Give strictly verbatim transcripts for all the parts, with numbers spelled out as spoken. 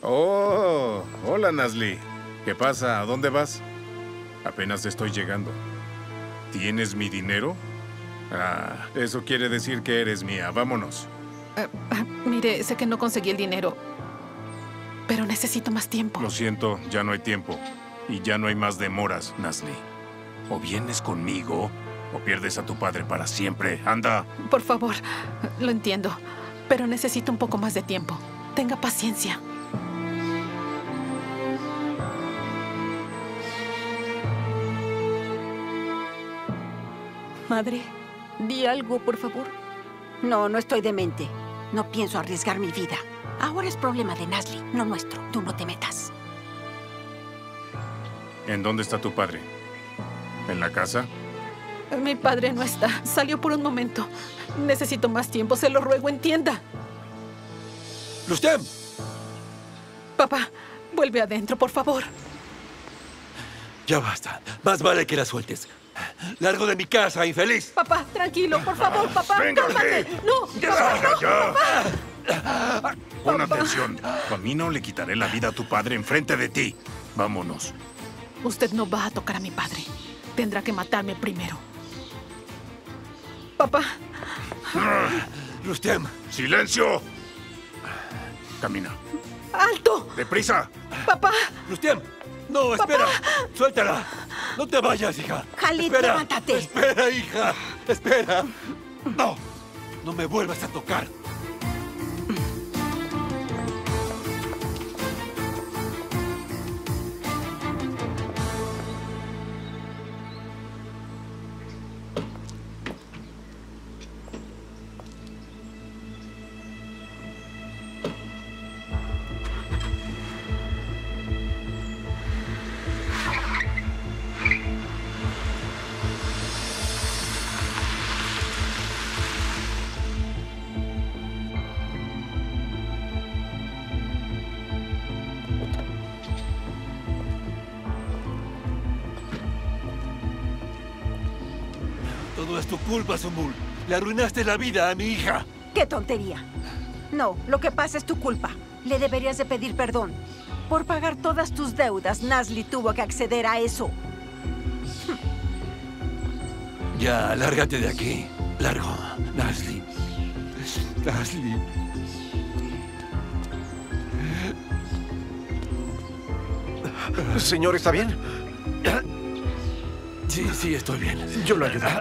Oh, hola, Nazli. ¿Qué pasa? ¿A dónde vas? Apenas estoy llegando. ¿Tienes mi dinero? Ah, eso quiere decir que eres mía. Vámonos. Uh, uh, mire, sé que no conseguí el dinero, pero necesito más tiempo. Lo siento, ya no hay tiempo. Y ya no hay más demoras, Nazli. O vienes conmigo, o pierdes a tu padre para siempre. ¡Anda! Por favor, lo entiendo, pero necesito un poco más de tiempo. Tenga paciencia. Madre, di algo, por favor. No, no estoy demente. No pienso arriesgar mi vida. Ahora es problema de Nazli, no nuestro. Tú no te metas. ¿En dónde está tu padre? ¿En la casa? Mi padre no está. Salió por un momento. Necesito más tiempo, se lo ruego, entienda. ¡Rustem! Papá, vuelve adentro, por favor. Ya basta. Más vale que la sueltes. ¡Largo de mi casa, infeliz! Papá, tranquilo, por favor, papá. ¡Venga, cálmate. ¿qué? No, papá, no, ¡Ya! papá. Pon Papá. atención. A mí no le quitaré la vida a tu padre enfrente de ti. Vámonos. Usted no va a tocar a mi padre. Tendrá que matarme primero. Papá. ¡Rustem! ¡Silencio! Camina. ¡Alto! ¡Deprisa! Papá. ¡Rustem! ¡No, espera! ¡Suéltala! ¡No te vayas, hija! Khalid, ¡Espera! levántate. ¡Espera, hija! ¡Espera! ¡No! ¡No me vuelvas a tocar! Todo es tu culpa, Sumbul. Le arruinaste la vida a mi hija. ¡Qué tontería! No, lo que pasa es tu culpa. Le deberías de pedir perdón. Por pagar todas tus deudas, Nazli tuvo que acceder a eso. Ya, lárgate de aquí. Largo, Nazli. Nazli. Señor, ¿está bien? Sí, sí, estoy bien. Yo lo ayudo.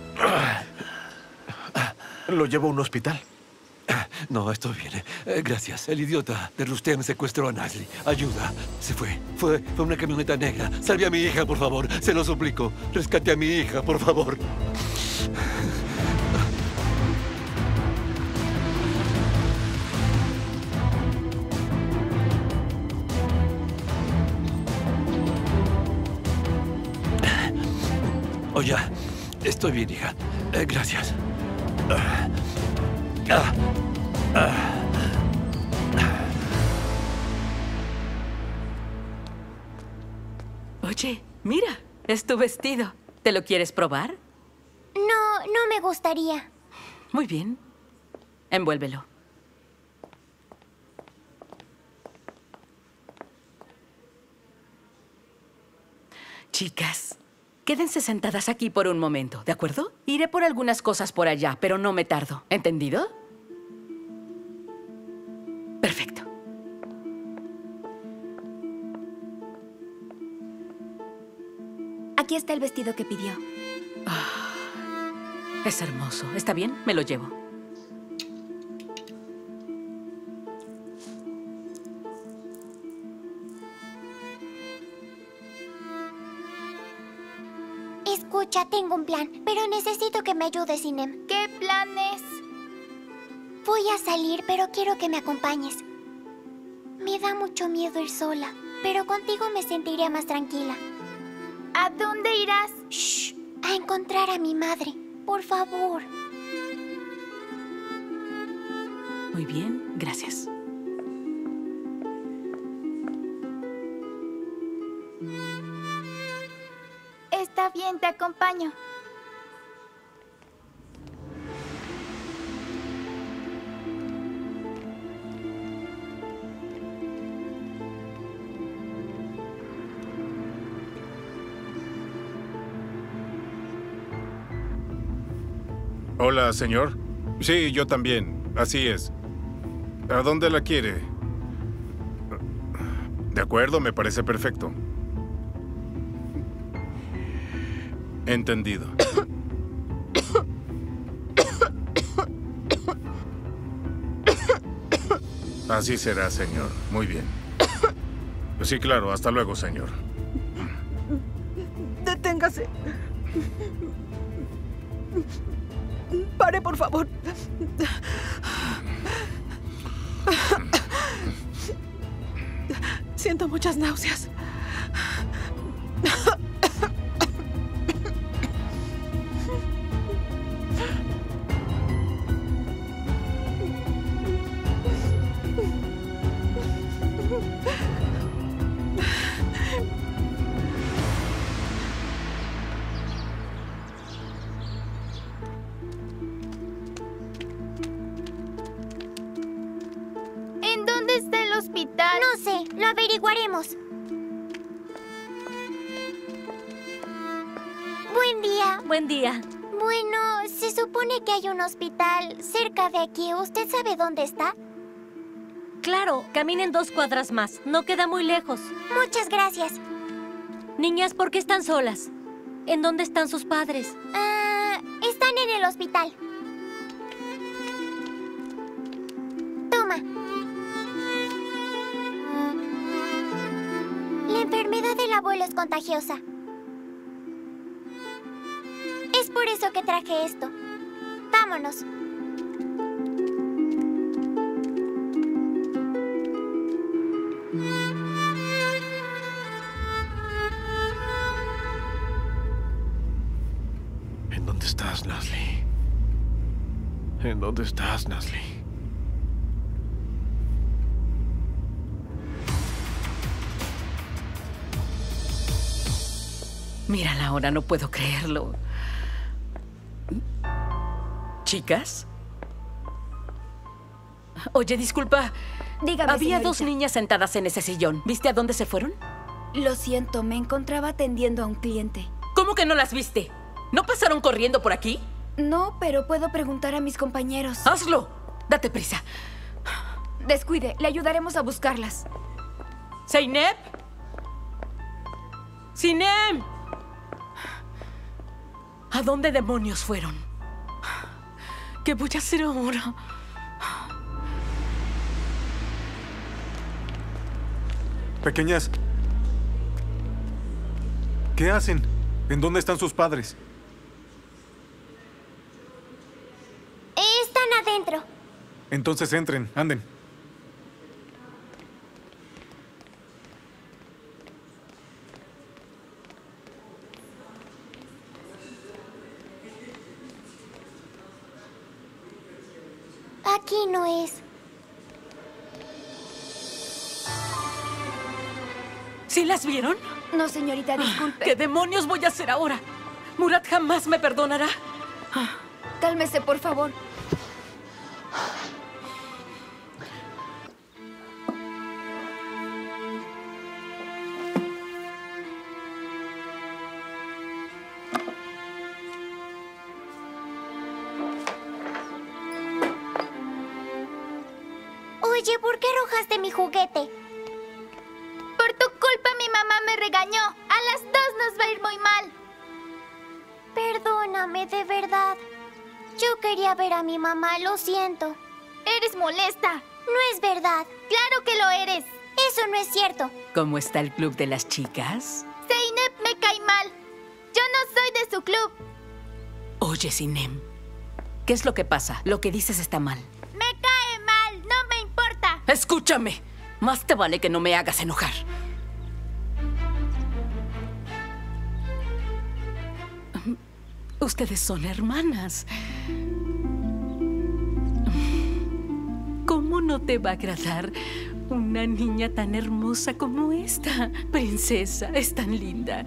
Lo llevo a un hospital. No, estoy bien. Eh, gracias. El idiota de Rustem secuestró a Nazli. Ayuda. Se fue. Fue, fue una camioneta negra. Salve a mi hija, por favor. Se lo suplico. Rescate a mi hija, por favor. Oh, ya. Estoy bien, hija. Eh, gracias. Ah. Ah. Ah. Oye, mira, es tu vestido. ¿Te lo quieres probar? No, no me gustaría. Muy bien. Envuélvelo. Chicas, quédense sentadas aquí por un momento, ¿de acuerdo? Iré por algunas cosas por allá, pero no me tardo. ¿Entendido? Perfecto. Aquí está el vestido que pidió. Es hermoso. ¿Está bien? Me lo llevo. Escucha, tengo un plan, pero necesito que me ayudes, Sinem. ¿Qué planes? Voy a salir, pero quiero que me acompañes. Me da mucho miedo ir sola, pero contigo me sentiría más tranquila. ¿A dónde irás? Shh, a encontrar a mi madre, por favor. Muy bien, gracias. Está bien, te acompaño. Hola, señor. Sí, yo también. Así es. ¿A dónde la quiere? De acuerdo, me parece perfecto. Entendido. Así será, señor. Muy bien. Sí, claro. Hasta luego, señor. Deténgase. Pare, por favor. Siento muchas náuseas. ¿En dónde está el hospital? No sé, lo averiguaremos. Buen día. Buen día. Bueno, se supone que hay un hospital cerca de aquí. ¿Usted sabe dónde está? Claro, caminen dos cuadras más. No queda muy lejos. Muchas gracias. Niñas, ¿por qué están solas? ¿En dónde están sus padres? Ah, están en el hospital. Toma. La enfermedad del abuelo es contagiosa. Es por eso que traje esto. Vámonos. ¿En dónde estás, Nasli? ¿En dónde estás, Nasli? Mírala ahora, no puedo creerlo. ¿Chicas? Oye, disculpa. Dígame, Había señorita. dos niñas sentadas en ese sillón. ¿Viste a dónde se fueron? Lo siento, me encontraba atendiendo a un cliente. ¿Cómo que no las viste? ¿No pasaron corriendo por aquí? No, pero puedo preguntar a mis compañeros. ¡Hazlo! Date prisa. Descuide, le ayudaremos a buscarlas. ¿Zeynep? ¡Sinem! ¿A dónde demonios fueron? ¿Qué voy a hacer ahora? Pequeñas, ¿qué hacen? ¿En dónde están sus padres? Están adentro. Entonces entren, anden. Aquí no es. ¿Sí las vieron? No, señorita, disculpe. ¿Qué demonios voy a hacer ahora? Murat jamás me perdonará. Cálmese, por favor. Oye, ¿por qué arrojaste mi juguete? Por tu culpa mi mamá me regañó. A las dos nos va a ir muy mal. Perdóname, de verdad. Yo quería ver a mi mamá, lo siento. Eres molesta. No es verdad. Claro que lo eres. Eso no es cierto. ¿Cómo está el club de las chicas? Zeynep me cae mal. Yo no soy de su club. Oye, Sinem, ¿qué es lo que pasa? Lo que dices está mal. Me cae mal. No me importa. Escúchame. Más te vale que no me hagas enojar. Ustedes son hermanas. ¿Cómo no te va a agradar una niña tan hermosa como esta? Princesa, es tan linda.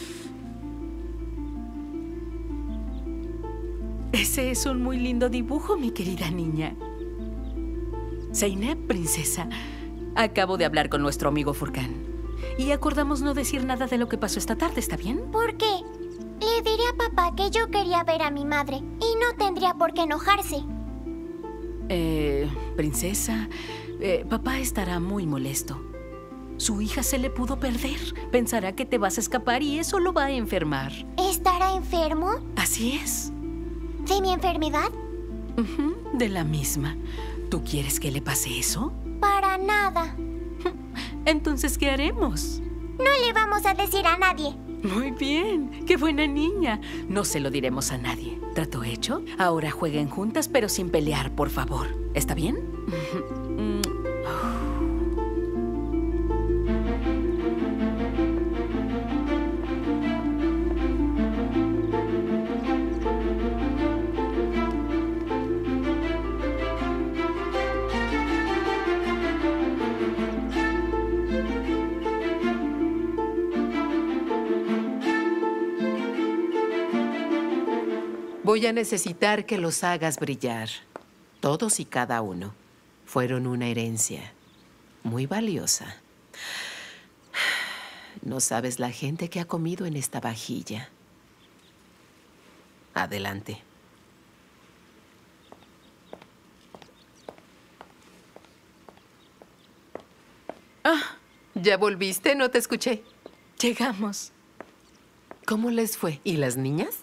Ese es un muy lindo dibujo, mi querida niña. Zeynep, princesa, acabo de hablar con nuestro amigo Furkan. Y acordamos no decir nada de lo que pasó esta tarde, ¿está bien? ¿Por qué? Le Le diré a papá que yo quería ver a mi madre y no tendría por qué enojarse. Eh, princesa, eh, papá estará muy molesto. Su hija se le pudo perder. Pensará que te vas a escapar y eso lo va a enfermar. ¿Estará enfermo? Así es. ¿De mi enfermedad? Uh-huh, de la misma. ¿Tú quieres que le pase eso? Para nada. Entonces, ¿qué haremos? No le vamos a decir a nadie. Muy bien. ¡Qué buena niña! No se lo diremos a nadie. ¿Trato hecho? Ahora jueguen juntas, pero sin pelear, por favor. ¿Está bien? Voy a necesitar que los hagas brillar. Todos y cada uno fueron una herencia muy valiosa. No sabes la gente que ha comido en esta vajilla. Adelante. Ah, ¿ya volviste? No te escuché. Llegamos. ¿Cómo les fue? ¿Y las niñas?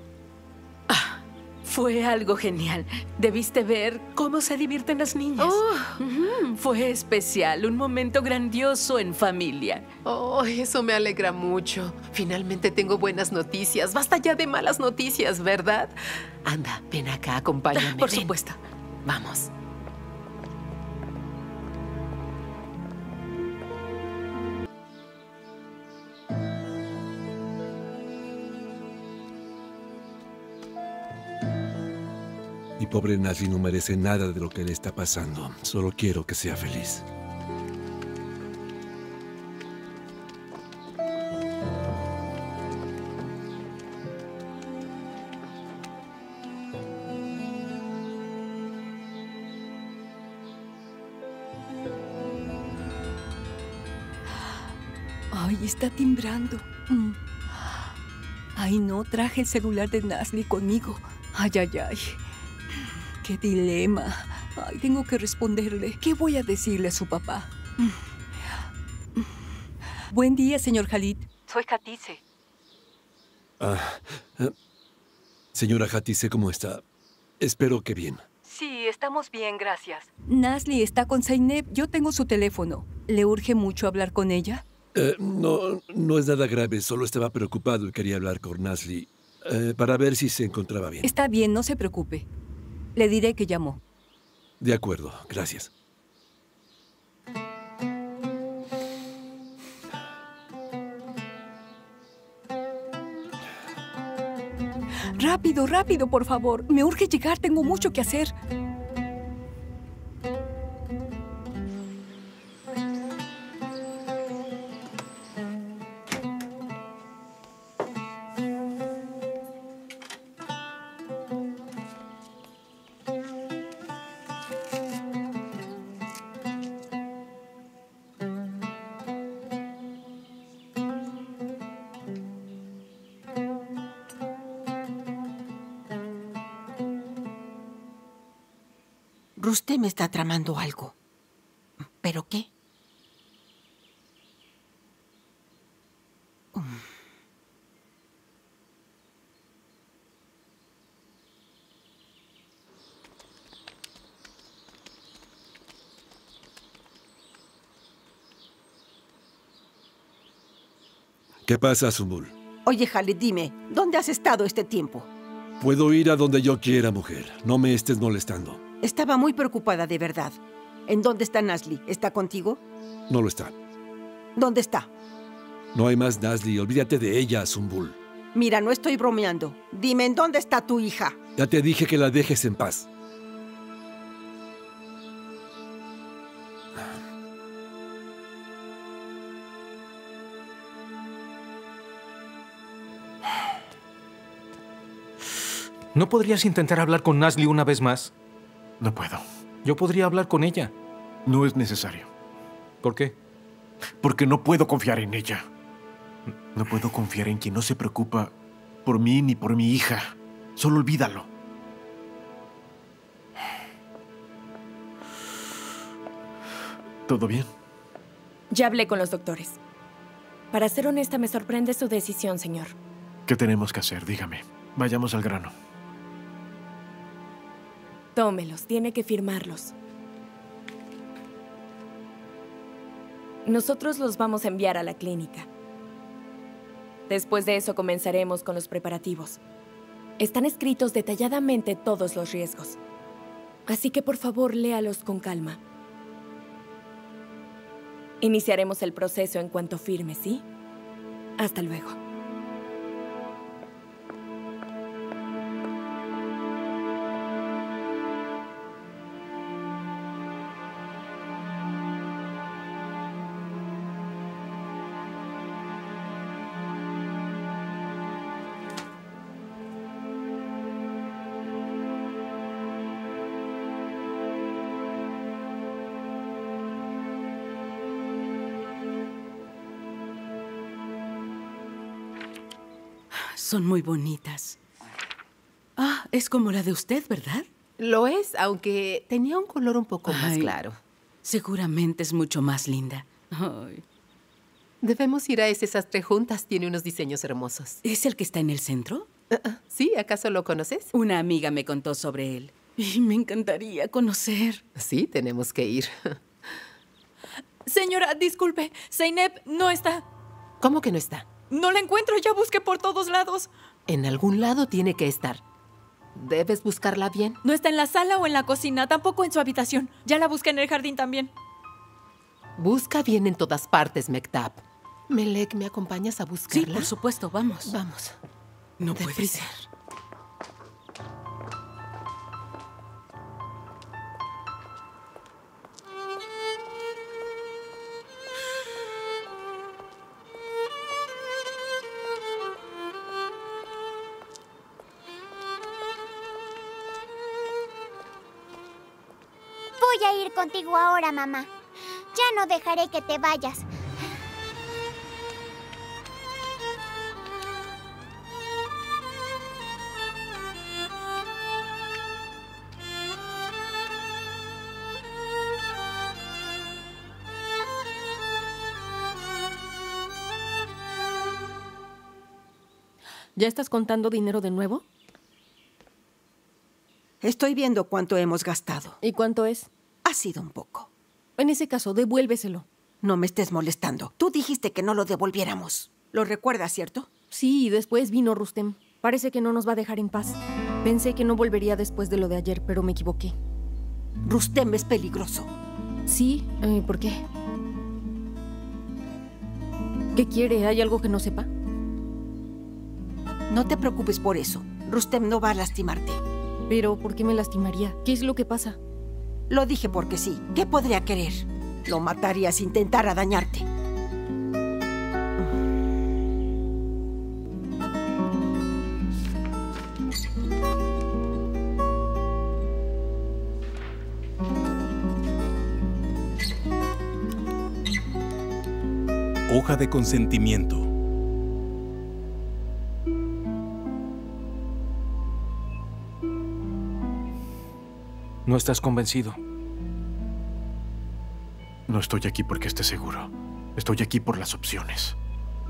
Fue algo genial. Debiste ver cómo se divierten las niñas. Oh. Uh-huh. Fue especial, un momento grandioso en familia. Oh, eso me alegra mucho. Finalmente tengo buenas noticias. Basta ya de malas noticias, ¿verdad? Anda, ven acá, acompáñame. Por ven. supuesto. Vamos. Mi pobre Nazli no merece nada de lo que le está pasando. Solo quiero que sea feliz. Ay, está timbrando. Mm. Ay, no, traje el celular de Nazli conmigo. Ay, ay, ay. ¡Qué dilema! Ay, tengo que responderle. ¿Qué voy a decirle a su papá? Buen día, señor Khalid. Soy Hatice. Ah, eh, señora Hatice, ¿cómo está? Espero que bien. Sí, estamos bien, gracias. Nazli está con Zeynep. Yo tengo su teléfono. ¿Le urge mucho hablar con ella? Eh, no, no es nada grave. Solo estaba preocupado y quería hablar con Nazli eh, para ver si se encontraba bien. Está bien, no se preocupe. Le diré que llamó. De acuerdo, gracias. Rápido, rápido, por favor. Me urge llegar, tengo mucho que hacer. Rustem está tramando algo. ¿Pero qué? ¿Qué pasa, Sumbul? Oye, Khalid, dime, ¿dónde has estado este tiempo? Puedo ir a donde yo quiera, mujer. No me estés molestando. Estaba muy preocupada, de verdad. ¿En dónde está Nazli? ¿Está contigo? No lo está. ¿Dónde está? No hay más Nazli. Olvídate de ella, Sumbul. Mira, no estoy bromeando. Dime, ¿en dónde está tu hija? Ya te dije que la dejes en paz. ¿No podrías intentar hablar con Nazli una vez más? No puedo. Yo podría hablar con ella. No es necesario. ¿Por qué? Porque no puedo confiar en ella. No puedo confiar en quien no se preocupa por mí ni por mi hija. Solo olvídalo. ¿Todo bien? Ya hablé con los doctores. Para ser honesta, me sorprende su decisión, señor. ¿Qué tenemos que hacer? Dígame. Vayamos al grano. Tómelos, tiene que firmarlos. Nosotros los vamos a enviar a la clínica. Después de eso comenzaremos con los preparativos. Están escritos detalladamente todos los riesgos. Así que por favor, léalos con calma. Iniciaremos el proceso en cuanto firme, ¿sí? Hasta luego. Son muy bonitas. Ah, es como la de usted, ¿verdad? Lo es, aunque tenía un color un poco más Ay, claro. Seguramente es mucho más linda. Ay. Debemos ir a ese sastre juntas. Tiene unos diseños hermosos. ¿Es el que está en el centro? Uh, uh, sí, ¿acaso lo conoces? Una amiga me contó sobre él. Y me encantaría conocer. Sí, tenemos que ir. Señora, disculpe. Zeynep no está. ¿Cómo que no está? No la encuentro, ya busqué por todos lados. En algún lado tiene que estar. Debes buscarla bien. No está en la sala o en la cocina, tampoco en su habitación. Ya la busqué en el jardín también. Busca bien en todas partes, Mektab. Melek, ¿me acompañas a buscarla? Sí, por supuesto, vamos. Vamos. No puede Deprisa. ser. Voy a ir contigo ahora, mamá. Ya no dejaré que te vayas. ¿Ya estás contando dinero de nuevo? Estoy viendo cuánto hemos gastado. ¿Y cuánto es? Ha sido un poco. En ese caso, devuélveselo. No me estés molestando. Tú dijiste que no lo devolviéramos. ¿Lo recuerdas, cierto? Sí, y después vino Rustem. Parece que no nos va a dejar en paz. Pensé que no volvería después de lo de ayer, pero me equivoqué. Rustem es peligroso. Sí, eh, ¿por qué? ¿Qué quiere? ¿Hay algo que no sepa? No te preocupes por eso. Rustem no va a lastimarte. Pero, ¿por qué me lastimaría? ¿Qué es lo que pasa? Lo dije porque sí. ¿Qué podría querer? Lo mataría si intentara dañarte. Hoja de consentimiento. ¿No estás convencido? No estoy aquí porque esté seguro. Estoy aquí por las opciones.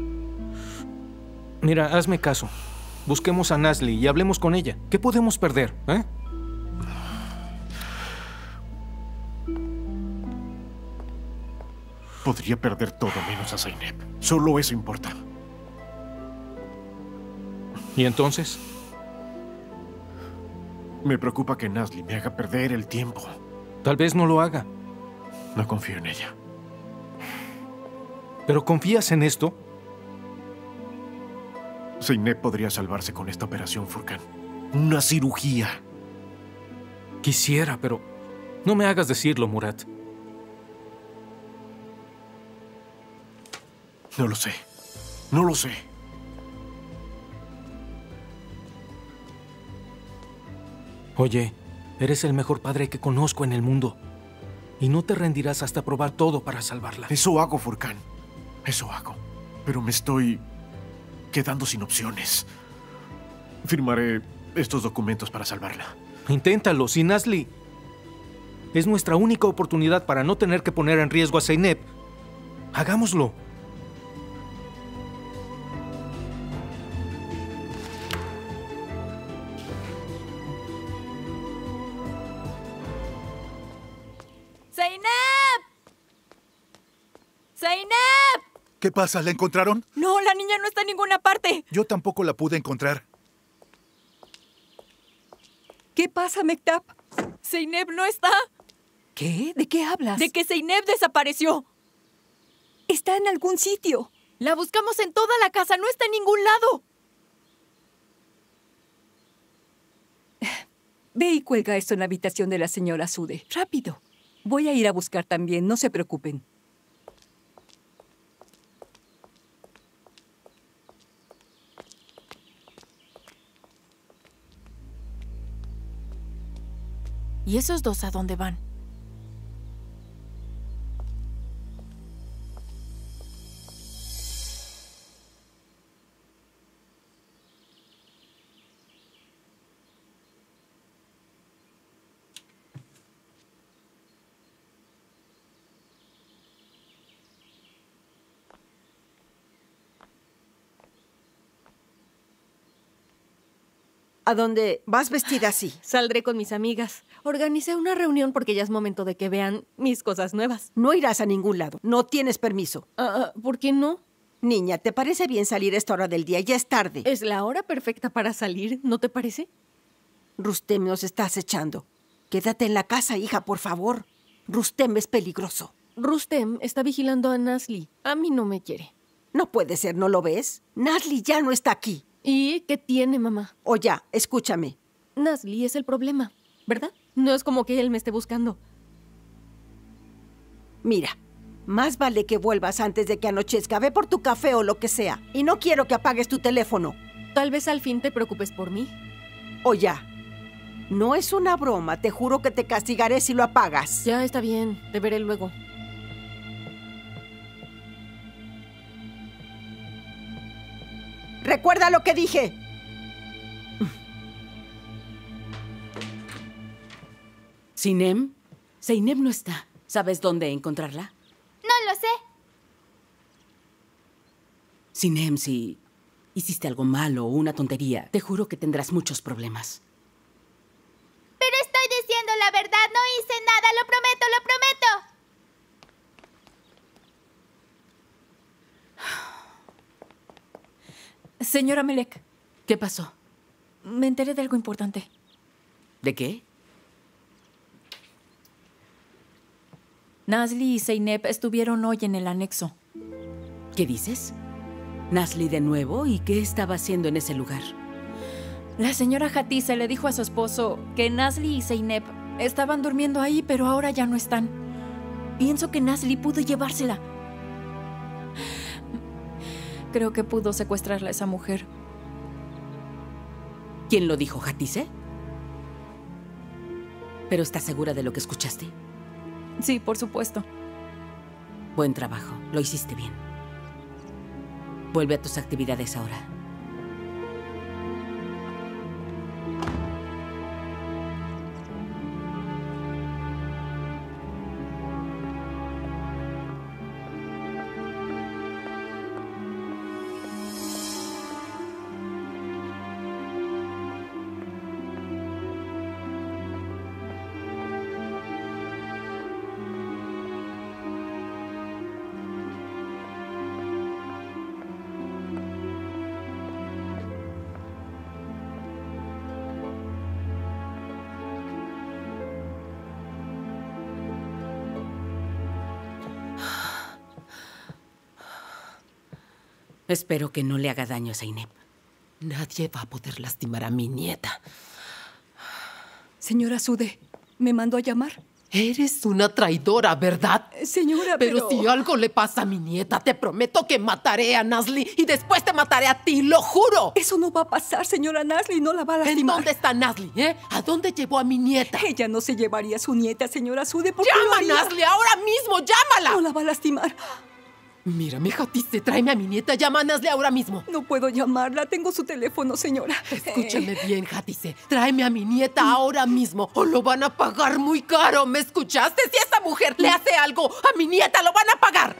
Mira, hazme caso. Busquemos a Nazli y hablemos con ella. ¿Qué podemos perder, eh? Podría perder todo menos a Zeynep. Solo eso importa. ¿Y entonces? Me preocupa que Nazli me haga perder el tiempo. Tal vez no lo haga. No confío en ella. ¿Pero confías en esto? Zeynep podría salvarse con esta operación, Furkan. Una cirugía. Quisiera, pero no me hagas decirlo, Murat. No lo sé. No lo sé. Oye, eres el mejor padre que conozco en el mundo. Y no te rendirás hasta probar todo para salvarla. Eso hago, Furkan. Eso hago. Pero me estoy quedando sin opciones. Firmaré estos documentos para salvarla. Inténtalo, sin Nazli. Es nuestra única oportunidad para no tener que poner en riesgo a Zeynep. Hagámoslo. ¡Zeynep! ¡Zeynep! ¿Qué pasa? ¿La encontraron? No, la niña no está en ninguna parte. Yo tampoco la pude encontrar. ¿Qué pasa, Mektap? Zeynep no está. ¿Qué? ¿De qué hablas? De que Zeynep desapareció. Está en algún sitio. La buscamos en toda la casa, no está en ningún lado. Ve y cuelga esto en la habitación de la señora Sude. Rápido. Voy a ir a buscar también, no se preocupen. ¿Y esos dos a dónde van? ¿A dónde vas vestida así? Saldré con mis amigas. Organicé una reunión porque ya es momento de que vean mis cosas nuevas. No irás a ningún lado. No tienes permiso. Uh, ¿Por qué no? Niña, ¿te parece bien salir a esta hora del día? Ya es tarde. Es la hora perfecta para salir, ¿no te parece? Rustem nos está acechando. Quédate en la casa, hija, por favor. Rustem es peligroso. Rustem está vigilando a Nazli. A mí no me quiere. No puede ser, ¿no lo ves? Nazli ya no está aquí. ¿Y qué tiene, mamá? O ya, escúchame. Nazli es el problema, ¿verdad? No es como que él me esté buscando. Mira, más vale que vuelvas antes de que anochezca. Ve por tu café o lo que sea. Y no quiero que apagues tu teléfono. Tal vez al fin te preocupes por mí. O ya. No es una broma. Te juro que te castigaré si lo apagas. Ya está bien. Te veré luego. ¡Recuerda lo que dije! ¿Sinem? Zeynep no está. ¿Sabes dónde encontrarla? No lo sé. Sinem, si hiciste algo malo o una tontería, te juro que tendrás muchos problemas. Pero estoy diciendo la verdad. No hice nada. Lo prometo, lo prometo. Señora Melek. ¿Qué pasó? Me enteré de algo importante. ¿De qué? Nazli y Zeynep estuvieron hoy en el anexo. ¿Qué dices? ¿Nazli de nuevo? ¿Y qué estaba haciendo en ese lugar? La señora Hatice le dijo a su esposo que Nazli y Zeynep estaban durmiendo ahí, pero ahora ya no están. Pienso que Nazli pudo llevársela. Creo que pudo secuestrarla a esa mujer. ¿Quién lo dijo, Hatice? ¿Pero estás segura de lo que escuchaste? Sí, por supuesto. Buen trabajo. Lo hiciste bien. Vuelve a tus actividades ahora. Espero que no le haga daño a Zeynep. Nadie va a poder lastimar a mi nieta. Señora Sude, ¿me mandó a llamar? Eres una traidora, ¿verdad? Señora, pero... Pero si algo le pasa a mi nieta, te prometo que mataré a Nazli y después te mataré a ti, lo juro. Eso no va a pasar, señora Nazli, no la va a lastimar. ¿En dónde está Nazli, eh? ¿A dónde llevó a mi nieta? Ella no se llevaría a su nieta, señora Sude. ¿Por ¡Llama qué a Nazli ahora mismo, llámala! No la va a lastimar. Mírame, Hatise, tráeme a mi nieta. Llama a Nazli ahora mismo. No puedo llamarla. Tengo su teléfono, señora. Escúchame Eh. bien, Hatise. Tráeme a mi nieta ahora mismo o lo van a pagar muy caro. ¿Me escuchaste? Si esta mujer le hace algo a mi nieta, lo van a pagar.